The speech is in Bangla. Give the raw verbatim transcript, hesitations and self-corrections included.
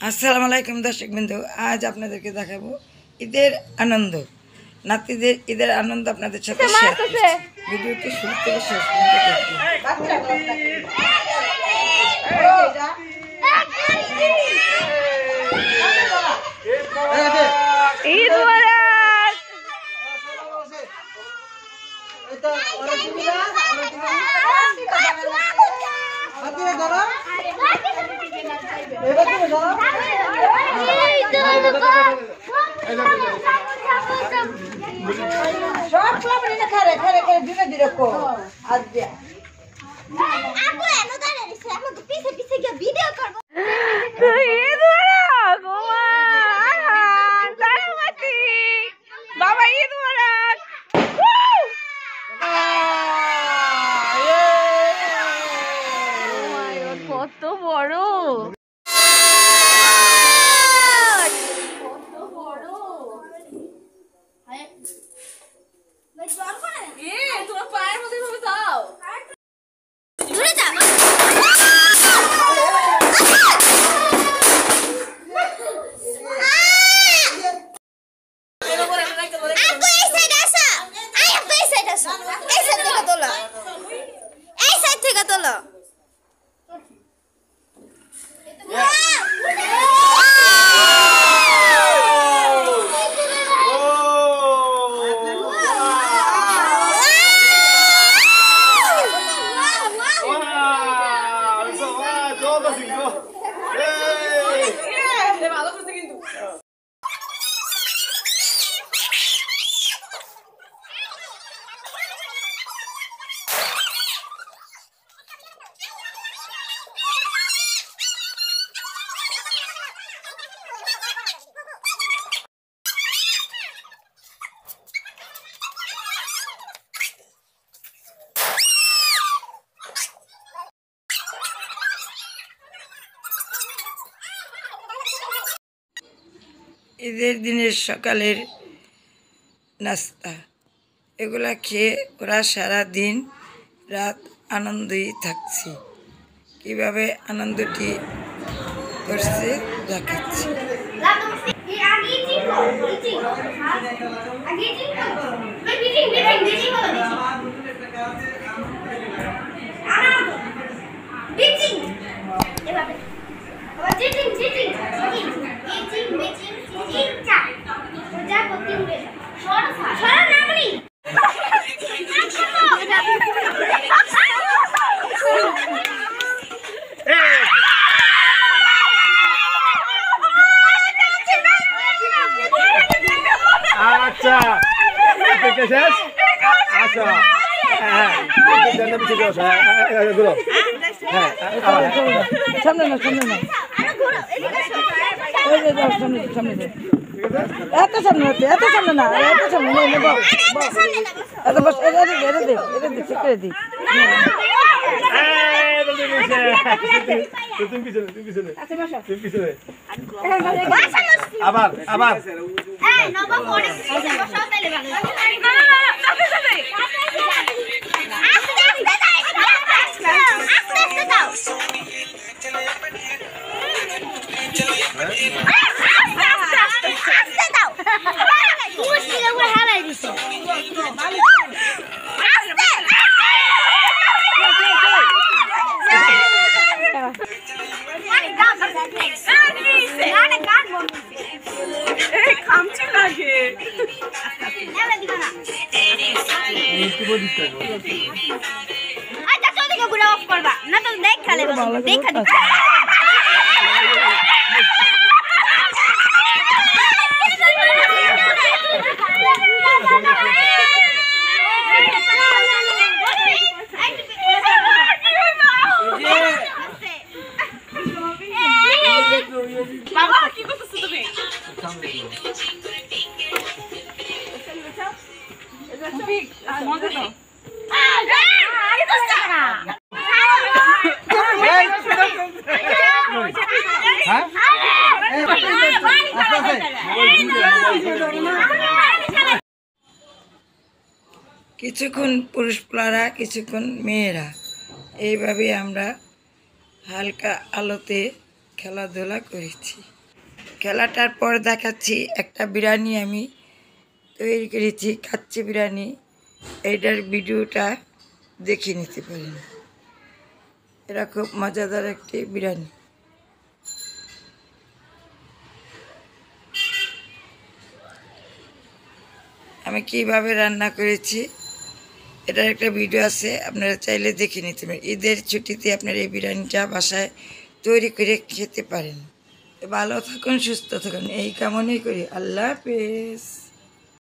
আসসালামু আলাইকুম দর্শক বিন্দু, আজ আপনাদেরকে দেখাবো ঈদের আনন্দ। নাতিদের ঈদের আনন্দ আপনাদের সাথে শেয়ার করছি। ভিডিওটি শুরু থেকে শেষ পর্যন্ত দেখুন। ঈদ মুবারক। এটা ওরা দিবিলা ওরা দিবিলা হাতে ধরো এবার তুমি ধরো সব প্লাবনি না খারে খারে করে দিনে দিরে কো আজ দিয়া আপু এনো দাঁড়া রে আমি তো পিছে পিছে গিয়ে ভিডিও করব। ঈদ মুবারক ওমা আহান সালামতি বাবা, ঈদ মুবারক। কত বড় তোমার পায়ের মধ্যে ভাবে দাও দূরে যা। ঈদের দিনের সকালের নাস্তা এগুলা খেয়ে ওরা সারা দিন রাত আনন্দই থাকছি। কিভাবে আনন্দটি করছে দেখাচ্ছি। আচ্ছা দেখে শেষ। আচ্ছা হ্যাঁ জানা পিছিয়ে যাও স্যার গুলো হ্যাঁ সামনে না সামনে না ওই যে যাও সামনে সামনে যাও। এত সামনে হচ্ছে এত সামনে না এত সামনে নেই নেব এত বস এটা দে এটা দে এটা দে ঠিক করে দি। আবার আবার না তো দেখ খালে দেখা দি বাবা কি করতেছ তুমি? মজা দাও। কিছুক্ষণ পুরুষ প্লারা কিছুক্ষণ মেয়েরা এইভাবে আমরা হালকা আলোতে খেলাধুলা করেছি। খেলাটার পর দেখাচ্ছি একটা বিরিয়ানি আমি তৈরি করেছি, কাচ্চি বিরিয়ানি। এইটার ভিডিওটা দেখে নিতে পারেন। এটা খুব মজাদার একটি বিরিয়ানি। আমি কিভাবে রান্না করেছি এটার একটা ভিডিও আছে, আপনারা চাইলে দেখে নিতে পারেন। ঈদের ছুটিতে আপনারা এই বিরিয়ানিটা বাসায় তৈরি করে খেতে পারেন। ভালো থাকুন, সুস্থ থাকুন, এই কামনাই করি। আল্লাহ হাফেজ।